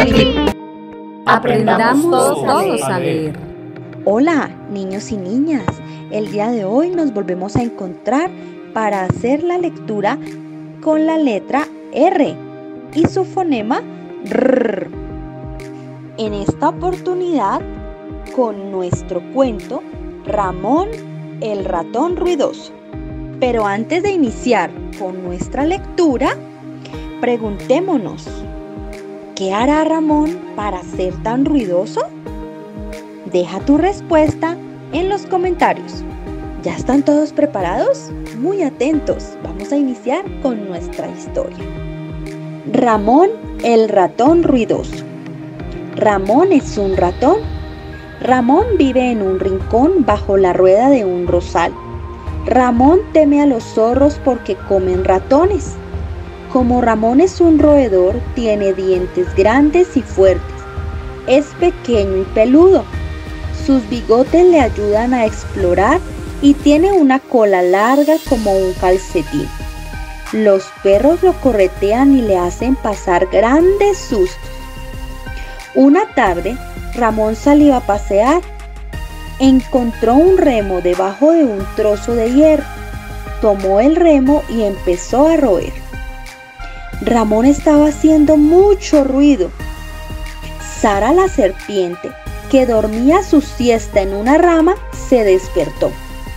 Rotaclip. Aprendamos todos a leer. Hola, niños y niñas. El día de hoy nos volvemos a encontrar para hacer la lectura con la letra R y su fonema R. En esta oportunidad, con nuestro cuento Ramón el ratón ruidoso. Pero antes de iniciar con nuestra lectura, preguntémonos, ¿qué hará Ramón para ser tan ruidoso? Deja tu respuesta en los comentarios. ¿Ya están todos preparados? Muy atentos, vamos a iniciar con nuestra historia. Ramón el ratón ruidoso. Ramón es un ratón. Ramón vive en un rincón bajo la rueda de un rosal. Ramón teme a los zorros porque comen ratones. Como Ramón es un roedor, tiene dientes grandes y fuertes. Es pequeño y peludo. Sus bigotes le ayudan a explorar y tiene una cola larga como un calcetín. Los perros lo corretean y le hacen pasar grandes sustos. Una tarde, Ramón salió a pasear. Encontró un remo debajo de un trozo de hierro. Tomó el remo y empezó a roer. Ramón estaba haciendo mucho ruido. Sara la serpiente, que dormía su siesta en una rama, se despertó.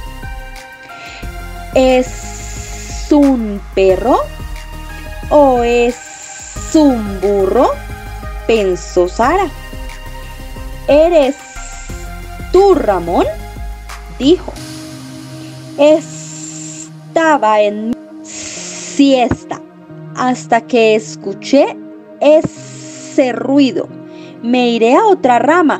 ¿Es un perro o es un burro?, pensó Sara. ¿Eres tú, Ramón?, dijo. Estaba en siesta hasta que escuché ese ruido. Me iré a otra rama.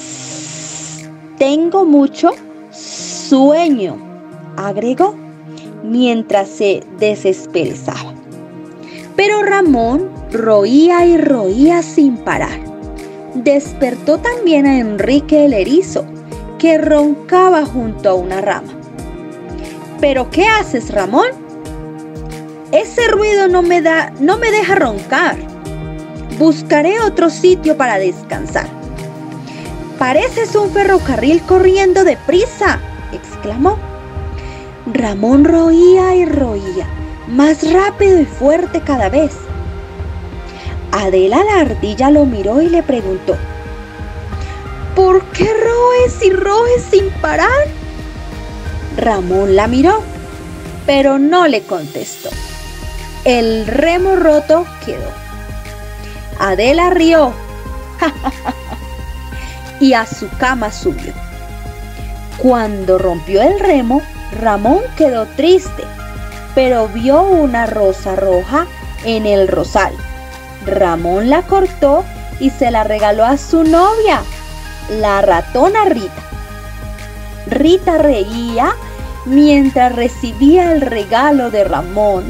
Tengo mucho sueño, agregó mientras se desesperezaba. Pero Ramón roía y roía sin parar. Despertó también a Enrique el erizo, que roncaba junto a una rama. ¿Pero qué haces, Ramón? Ese ruido no me deja roncar. Buscaré otro sitio para descansar. Pareces un ferrocarril corriendo deprisa, exclamó. Ramón roía y roía, más rápido y fuerte cada vez. Adela la ardilla lo miró y le preguntó, ¿por qué roes y roes sin parar? Ramón la miró, pero no le contestó. El remo roto quedó. Adela rió y a su cama subió. Cuando rompió el remo, Ramón quedó triste, pero vio una rosa roja en el rosal. Ramón la cortó y se la regaló a su novia, la ratona Rita. Rita reía mientras recibía el regalo de Ramón.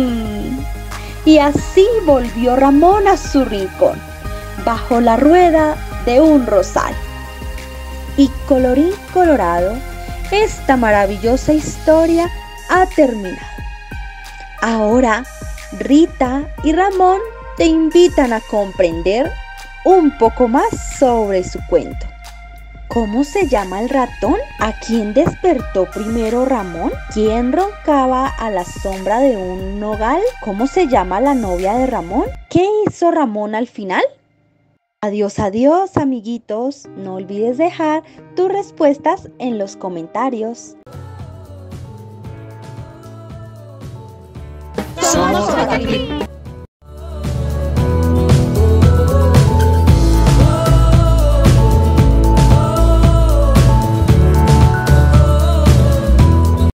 Y así volvió Ramón a su rincón, bajo la rueda de un rosal. Y colorín colorado, esta maravillosa historia ha terminado. Ahora, Rita y Ramón te invitan a comprender un poco más sobre su cuento. ¿Cómo se llama el ratón? ¿A quién despertó primero Ramón? ¿Quién roncaba a la sombra de un nogal? ¿Cómo se llama la novia de Ramón? ¿Qué hizo Ramón al final? Adiós, adiós, amiguitos. No olvides dejar tus respuestas en los comentarios. Somos Rotaclip.